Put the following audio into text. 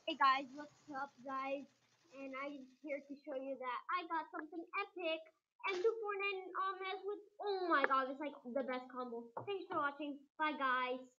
Hey guys, what's up guys? And I'm here to show you that I got something epic. M249 as with, oh my god, it's like the best combo. Thanks for watching. Bye guys.